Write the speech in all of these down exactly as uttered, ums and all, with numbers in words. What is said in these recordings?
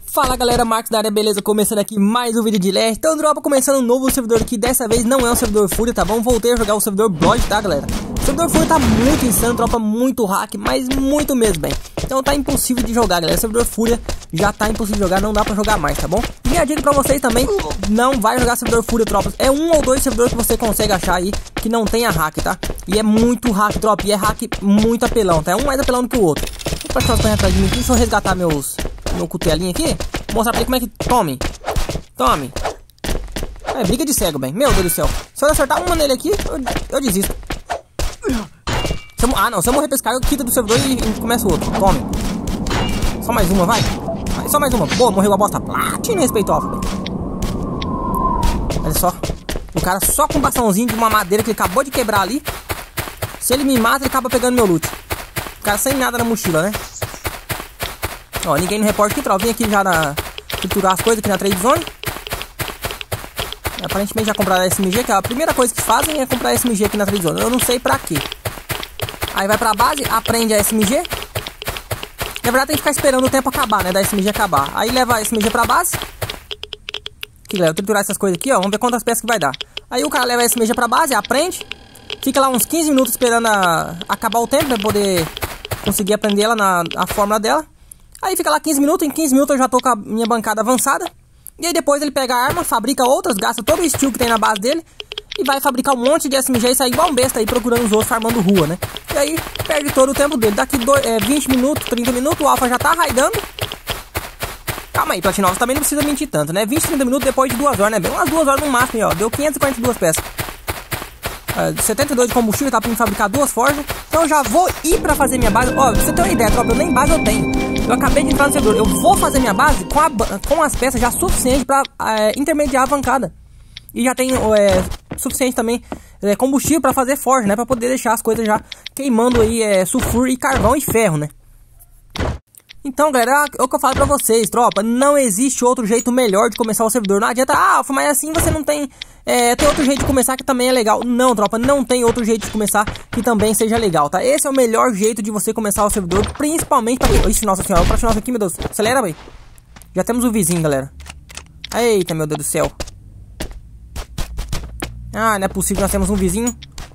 Fala galera, Marcos da área, beleza? Começando aqui mais um vídeo de Leste. Então, dropa, começando um novo servidor aqui. Dessa vez não é um servidor Fúria, tá bom? Voltei a jogar o servidor Blood, tá galera? O servidor Fúria tá muito insano, tropa, muito hack, mas muito mesmo, bem. Então tá impossível de jogar, galera. O servidor Fúria já tá impossível de jogar, não dá pra jogar mais, tá bom? E minha dica pra vocês também, não vai jogar servidor Fúria, tropa. É um ou dois servidores que você consegue achar aí que não tenha hack, tá? E é muito hack, tropa, e é hack muito apelão, tá? É um mais apelão do que o outro. Vou prestar os atrás de mim aqui, deixa eu resgatar meus... meu cutelinho aqui, vou mostrar pra ele como é que... Tome, tome. É, briga de cego, bem. Meu Deus do céu. Se eu acertar uma nele aqui, eu, eu desisto. Se eu, ah, não. Se eu morrer pra esse cara, eu quito do servidor e, e começa o outro. Tome. Só mais uma, vai. vai. Só mais uma. Pô, morreu a bosta. Platina respeitosa. Olha só. O cara só com um bastãozinho de uma madeira que ele acabou de quebrar ali. Se ele me mata, ele acaba pegando meu loot. O cara sem nada na mochila, né? Ó, ninguém no repórter aqui, tropa. Vim aqui já na... triturar as coisas aqui na trade zone. Aparentemente já compraram a S M G, que é a primeira coisa que fazem é comprar a S M G aqui na trade zone. Eu não sei pra quê. Aí vai pra base, aprende a S M G. Na verdade tem que ficar esperando o tempo acabar, né? Da S M G acabar. Aí leva a S M G pra base. Aqui, galera, triturar essas coisas aqui, ó. Vamos ver quantas peças que vai dar. Aí o cara leva a S M G pra base, aprende. Fica lá uns quinze minutos esperando a... acabar o tempo, pra poder conseguir aprender ela na a fórmula dela. Aí fica lá quinze minutos, em quinze minutos eu já tô com a minha bancada avançada. E aí depois ele pega a arma, fabrica outras, gasta todo o steel que tem na base dele. E vai fabricar um monte de S M G e sair igual um besta aí procurando os outros, farmando rua, né? E aí perde todo o tempo dele. Daqui dois, é, vinte minutos, trinta minutos, o Alpha já tá raidando. Calma aí, Platinova, também não precisa mentir tanto, né? vinte, trinta minutos depois de duas horas, né? Bem umas duas horas no máximo, ó. Deu quinhentas e quarenta e duas peças. Uh, setenta e dois de combustível, tá pra me fabricar duas forjas. Então eu já vou ir pra fazer minha base. Ó, pra você ter uma ideia, tropa, eu nem base eu tenho. Eu acabei de entrar no servidor. Eu vou fazer minha base com, a, com as peças já suficientes pra é, intermediar a bancada. E já tenho é, suficiente também é, combustível pra fazer forja, né? Pra poder deixar as coisas já queimando aí é, sulfuro e carvão e ferro, né? Então, galera, é o que eu falo pra vocês, tropa. Não existe outro jeito melhor de começar o servidor. Não adianta, ah, mas assim você não tem... É, tem outro jeito de começar que também é legal. Não, tropa, não tem outro jeito de começar que também seja legal, tá? Esse é o melhor jeito de você começar o servidor, principalmente pra... Ixi, nossa senhora, pra nossa aqui, meu Deus. Acelera, bem. Já temos o vizinho, galera. Eita, meu Deus do céu. Ah, não é possível que nós temos um vizinho.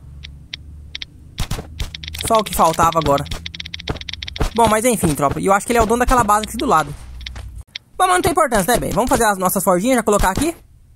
Só o que faltava agora. Bom, mas enfim, tropa. E eu acho que ele é o dono daquela base aqui do lado. Bom, mas não tem importância, né, bem? Vamos fazer as nossas forjinhas, já colocar aqui.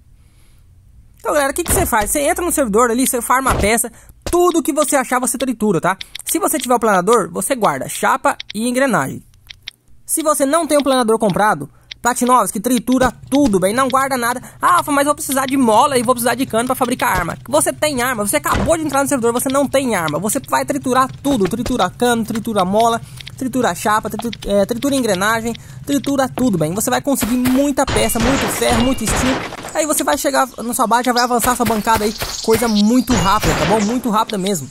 Então, galera, o que, que você faz? Você entra no servidor ali, você farma a peça. Tudo que você achar, você tritura, tá? Se você tiver o planador, você guarda chapa e engrenagem. Se você não tem o planador comprado, Platinovski tritura tudo, bem? Não guarda nada. Ah, mas eu vou precisar de mola e vou precisar de cano pra fabricar arma. Você tem arma, você acabou de entrar no servidor, você não tem arma. Você vai triturar tudo. Tritura cano, tritura mola, tritura chapa, tritura, é, tritura engrenagem, tritura tudo, bem? Você vai conseguir muita peça, muito ferro, muito steel. Aí você vai chegar na sua base, já vai avançar sua bancada aí. Coisa muito rápida, tá bom? Muito rápida mesmo.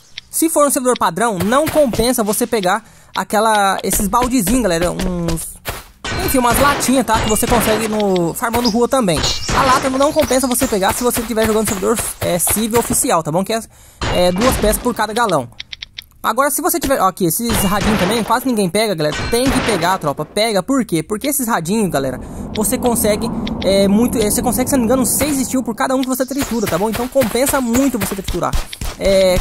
Se for um servidor padrão, não compensa você pegar aquela, esses baldezinhos, galera. Uns... Enfim, umas latinhas, tá? Que você consegue no farmando rua também. A lata não compensa você pegar se você estiver jogando servidor é, civil oficial, tá bom? Que é, é duas peças por cada galão. Agora, se você tiver... Ó, aqui, esses radinhos também, quase ninguém pega, galera. Tem que pegar, tropa. Pega, por quê? Porque esses radinhos, galera, você consegue é, muito... É, você consegue, se não me engano, seis steel por cada um que você tritura, tá bom? Então compensa muito você triturar. É...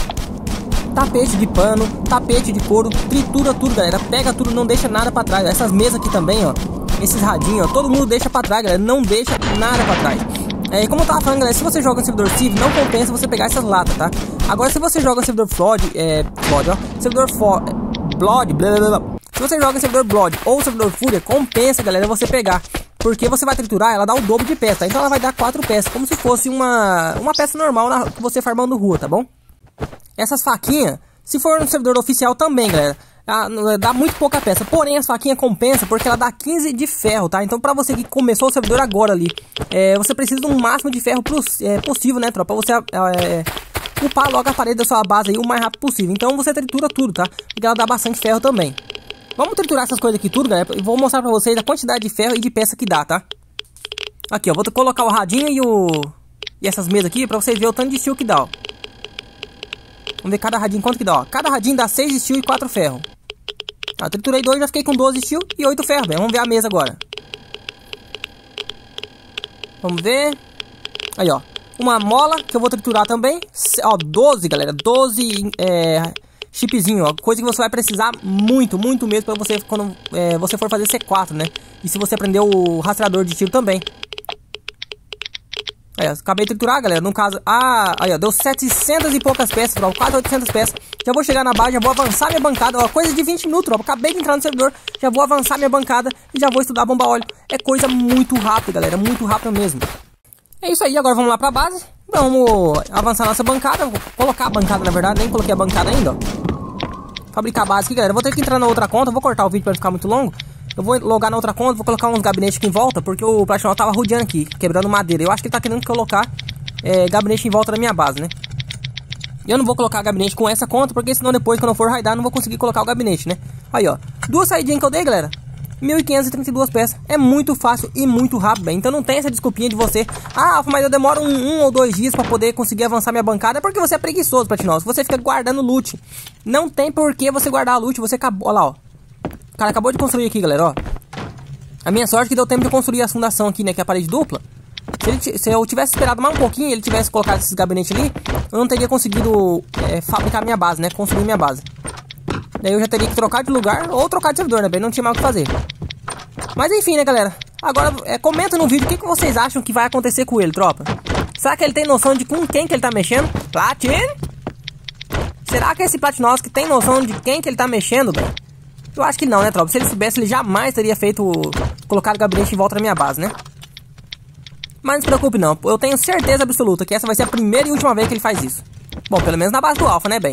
Tapete de pano, tapete de couro, tritura tudo, galera. Pega tudo, não deixa nada pra trás. Essas mesas aqui também, ó. Esses radinhos, ó. Todo mundo deixa pra trás, galera. Não deixa nada pra trás. É, como eu tava falando, galera, se você joga no servidor civil, não compensa você pegar essas latas, tá? Agora, se você joga no servidor Flood, é... Flood, ó. Servidor for, Blood, blá, blá, blá. Se você joga no servidor Blood ou servidor Fúria, compensa, galera, você pegar. Porque você vai triturar, ela dá o dobro de peça, tá? Então ela vai dar quatro peças, como se fosse uma, uma peça normal na, que você farmando rua, tá bom? Essas faquinhas, se for no servidor oficial também, galera, dá muito pouca peça. Porém, as faquinhas compensa porque ela dá quinze de ferro, tá? Então, pra você que começou o servidor agora ali, é, você precisa de um máximo de ferro é, possível, né, tropa? Pra você é, upar logo a parede da sua base aí o mais rápido possível. Então, você tritura tudo, tá? Porque ela dá bastante ferro também. Vamos triturar essas coisas aqui tudo, galera. E vou mostrar pra vocês a quantidade de ferro e de peça que dá, tá? Aqui, ó. Vou colocar o radinho e o... E essas mesas aqui pra vocês verem o tanto de steel que dá, ó. Vamos ver cada radinho quanto que dá, ó. Cada radinho dá seis steel e quatro ferro. Ah, triturei dois, já fiquei com doze steel e oito ferro, velho. Vamos ver a mesa agora. Vamos ver. Aí, ó. Uma mola que eu vou triturar também. Ó, doze, galera. doze é, chipzinho, ó. Coisa que você vai precisar muito, muito mesmo pra você quando é, você for fazer C quatro, né? E se você aprender o rastreador de tiro também. Aí, ó, acabei de triturar, galera. No caso, ah, aí, ó, deu setecentas e poucas peças, tropa. Quase oitocentas peças. Já vou chegar na base, já vou avançar minha bancada. Ó, coisa de vinte minutos, tropa. Acabei de entrar no servidor. Já vou avançar minha bancada e já vou estudar bomba óleo. É coisa muito rápida, galera. Muito rápida mesmo. É isso aí, agora vamos lá pra base. Vamos avançar nossa bancada. Vou colocar a bancada, na verdade. Nem coloquei a bancada ainda, ó. Fabricar a base aqui, galera. Vou ter que entrar na outra conta. Vou cortar o vídeo pra não ficar muito longo. Eu vou logar na outra conta, vou colocar uns gabinetes aqui em volta, porque o Platinum tava rodeando aqui, quebrando madeira. Eu acho que ele tá querendo colocar é, gabinete em volta da minha base, né? Eu não vou colocar gabinete com essa conta, porque senão depois, quando eu for raidar, não vou conseguir colocar o gabinete, né? Aí, ó. Duas saidinhas que eu dei, galera. mil quinhentas e trinta e duas peças. É muito fácil e muito rápido, bem. Então não tem essa desculpinha de você. Ah, mas eu demoro um, um ou dois dias pra poder conseguir avançar minha bancada. É porque você é preguiçoso, Platinum. Você fica guardando loot. Não tem por que você guardar a loot. Você acabou... Olha lá, ó. O cara acabou de construir aqui, galera, ó. A minha sorte é que deu tempo de construir a fundação aqui, né? Que é a parede dupla. Se, ele, se eu tivesse esperado mais um pouquinho, ele tivesse colocado esses gabinetes ali, eu não teria conseguido é, fabricar minha base, né? Construir minha base. Daí eu já teria que trocar de lugar ou trocar de servidor, né? Bem, não tinha mais o que fazer. Mas enfim, né, galera? Agora, é, comenta no vídeo o que, que vocês acham que vai acontecer com ele, tropa. Será que ele tem noção de com quem que ele tá mexendo? Platin? Será que esse Platinovski tem noção de quem que ele tá mexendo, velho? Eu acho que não, né, tropa? Se ele soubesse, ele jamais teria feito... Colocado o gabinete em volta da minha base, né? Mas não se preocupe, não. Eu tenho certeza absoluta que essa vai ser a primeira e última vez que ele faz isso. Bom, pelo menos na base do Alpha, né, bem?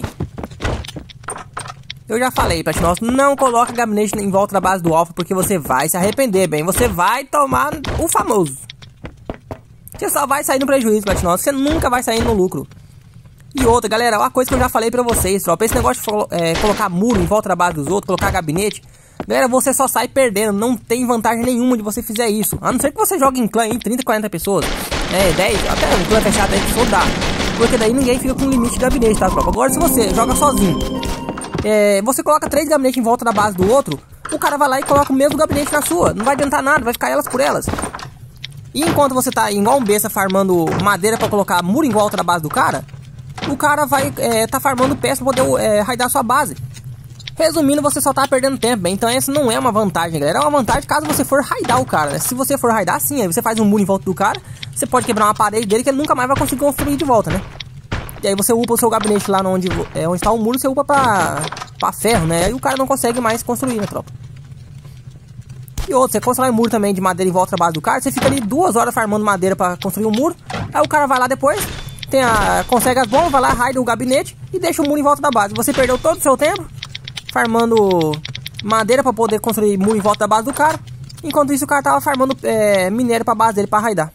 Eu já falei, Platinum, não coloque gabinete em volta da base do Alpha, porque você vai se arrepender, bem. Você vai tomar o famoso. Você só vai sair no prejuízo, Platinum. Você nunca vai sair no lucro. E outra, galera, uma coisa que eu já falei pra vocês, tropa. Esse negócio de é, colocar muro em volta da base dos outros, colocar gabinete... Galera, você só sai perdendo, não tem vantagem nenhuma de você fizer isso. A não ser que você jogue em clã em trinta, quarenta pessoas, é, dez, até um clã fechado aí que for dá. Porque daí ninguém fica com limite de gabinete, tá, tropa? Agora se você joga sozinho, é, você coloca três gabinetes em volta da base do outro, o cara vai lá e coloca o mesmo gabinete na sua. Não vai adiantar nada, vai ficar elas por elas. E enquanto você tá igual um besta farmando madeira pra colocar muro em volta da base do cara, o cara vai é, tá farmando peça pra poder é, raidar a sua base. Resumindo, você só tá perdendo tempo, bem. Então essa não é uma vantagem, galera. É uma vantagem caso você for raidar o cara, né? Se você for raidar, sim, aí você faz um muro em volta do cara. Você pode quebrar uma parede dele que ele nunca mais vai conseguir construir de volta, né? E aí você upa o seu gabinete lá onde, é, onde tá o muro, você upa pra, pra ferro, né? Aí o cara não consegue mais construir, né, tropa? E outro, você constrói um muro também de madeira em volta da base do cara. Você fica ali duas horas farmando madeira pra construir um muro. Aí o cara vai lá depois, tem a, consegue as bombas, vai lá, raida o gabinete e deixa o muro em volta da base. Você perdeu todo o seu tempo farmando madeira pra poder construir muro em volta da base do cara. Enquanto isso o cara tava farmando é, minério pra base dele pra raidar.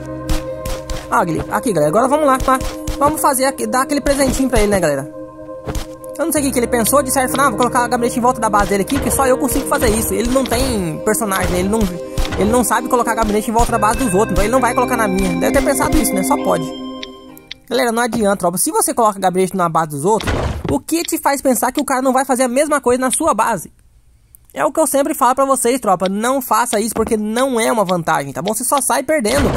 Ah, aqui, galera, agora vamos lá, tá? Vamos fazer, dar aquele presentinho pra ele, né, galera? Eu não sei o que, que ele pensou, de certo, falou, ah, vou colocar o gabinete em volta da base dele aqui, porque só eu consigo fazer isso. Ele não tem personagem, né? Ele não, ele não sabe colocar gabinete em volta da base dos outros, então ele não vai colocar na minha. Deve ter pensado isso, né? Só pode. Galera, não adianta, tropa. Se você coloca gabinete na base dos outros, o que te faz pensar que o cara não vai fazer a mesma coisa na sua base? É o que eu sempre falo pra vocês, tropa. Não faça isso porque não é uma vantagem, tá bom? Você só sai perdendo.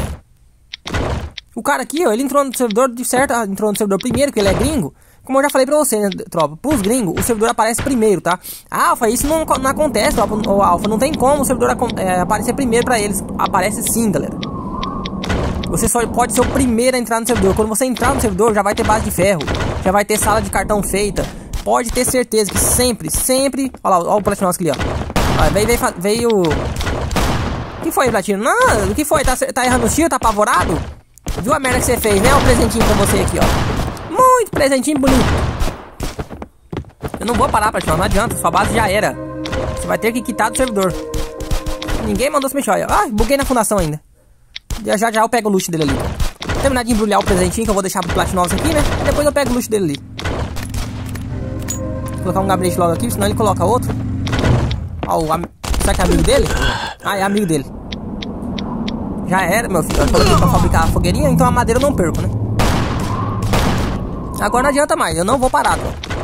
O cara aqui, ó, ele entrou no servidor de certo, entrou no servidor primeiro, porque ele é gringo. Como eu já falei pra você, né, tropa? Pros gringos, o servidor aparece primeiro, tá? Alpha, isso não, não acontece, tropa. O Alpha, não tem como o servidor é, aparecer primeiro pra eles. Aparece sim, galera. Você só pode ser o primeiro a entrar no servidor. Quando você entrar no servidor, já vai ter base de ferro, já vai ter sala de cartão feita. Pode ter certeza que sempre, sempre... Olha lá, olha o Platinum ali, ó. Olha, veio, veio, veio... O que foi, Platinum? Não, o que foi? Tá, tá errando o tiro? Tá apavorado? Viu a merda que você fez, né? Um presentinho pra você aqui, ó. Muito presentinho bonito. Eu não vou parar, Platinum, não adianta. Sua base já era. Você vai ter que quitar do servidor. Ninguém mandou se mexer, olha. Ah, buguei na fundação ainda. Já já, já eu pego o loot dele ali. Vou terminar de embrulhar o presentinho que eu vou deixar pro Platinum aqui, né? E depois eu pego o loot dele ali. Vou colocar um gabinete logo aqui, senão ele coloca outro. Ó, o am... será que é amigo dele? Ah, é amigo dele. Já era, meu filho. Eu coloquei pra fabricar a fogueirinha, então a madeira eu não perco, né? Agora não adianta mais, eu não vou parar,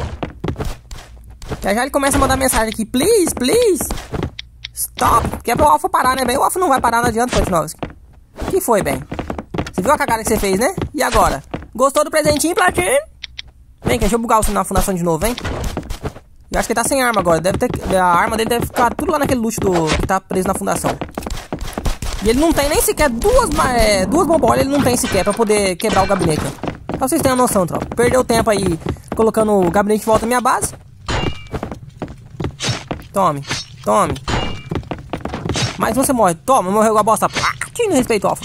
ó. Já já ele começa a mandar mensagem aqui. Please, please. Stop. Que é pro Alpha parar, né, bem? O Alpha não vai parar, não adianta, Platinum. O que foi, bem? Você viu a cagada que você fez, né? E agora? Gostou do presentinho, Platino? Vem, deixa eu bugar você na fundação de novo, hein? Eu acho que ele tá sem arma agora. Deve ter, a arma dele deve ficar tudo lá naquele loot do, que tá preso na fundação. E ele não tem nem sequer duas, é, duas bombolas. Ele não tem sequer pra poder quebrar o gabinete. Pra vocês terem uma noção, tropa. Perdeu tempo aí colocando o gabinete de volta na minha base. Tome, tome. Mais você morre. Toma, morreu igual a bosta. Platinho, respeito, alfa.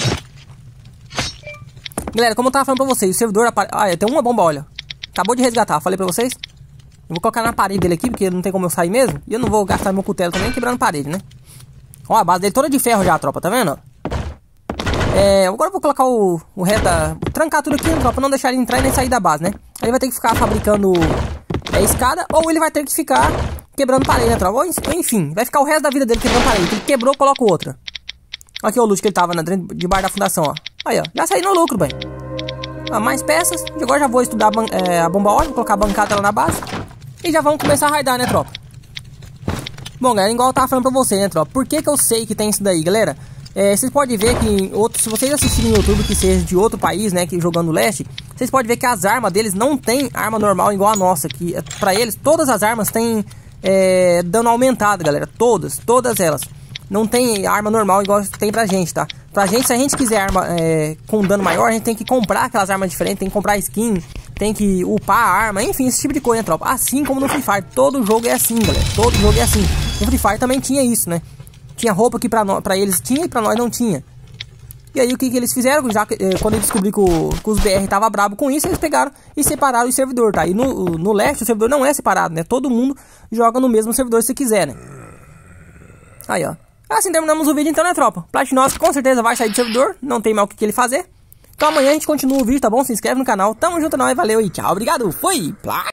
Galera, como eu tava falando pra vocês, o servidor apare... Ah, tem uma bomba, olha. Acabou de resgatar, falei pra vocês. Eu vou colocar na parede dele aqui, porque não tem como eu sair mesmo. E eu não vou gastar meu cutelo também quebrando parede, né? Ó, a base dele toda de ferro já, tropa, tá vendo? É, agora eu vou colocar o, o resto da... Trancar tudo aqui, tropa, pra não deixar ele entrar e nem sair da base, né? Aí ele vai ter que ficar fabricando é, escada, ou ele vai ter que ficar quebrando parede, né, tropa? Ou, enfim, vai ficar o resto da vida dele quebrando parede. Ele quebrou, coloca outra. Aqui o loot que ele tava na, debaixo da fundação, ó. Aí, ó, já saí no lucro, bem. Ah, mais peças. E agora já vou estudar a, ban é, a bomba óleo, vou colocar a bancada lá na base. E já vamos começar a raidar, né, tropa? Bom, galera, igual eu tava falando pra vocês, né, tropa? Por que que eu sei que tem isso daí, galera? É, vocês podem ver que, outro, se vocês assistirem no YouTube que seja de outro país, né, que jogando leste, vocês podem ver que as armas deles não tem arma normal igual a nossa. Que pra eles, todas as armas têm é, dano aumentado, galera. Todas, todas elas. Não tem arma normal igual tem pra gente, tá? Pra gente, se a gente quiser arma é, com dano maior, a gente tem que comprar aquelas armas diferentes, tem que comprar skin, tem que upar a arma, enfim, esse tipo de coisa, né, tropa? Assim como no Free Fire, todo jogo é assim, galera, todo jogo é assim. No Free Fire também tinha isso, né? Tinha roupa que pra, no, pra eles tinha e pra nós não tinha. E aí o que, que eles fizeram? Já eh, quando eles descobriram que, o, que os B R tava brabo com isso, eles pegaram e separaram o servidor, tá? E no, no leste o servidor não é separado, né? Todo mundo joga no mesmo servidor se quiser, né? Aí, ó. Assim terminamos o vídeo então, né, tropa? Platinovski com certeza vai sair do servidor, não tem mais o que, que ele fazer. Então amanhã a gente continua o vídeo, tá bom? Se inscreve no canal, tamo junto, nós, valeu e tchau, obrigado, fui!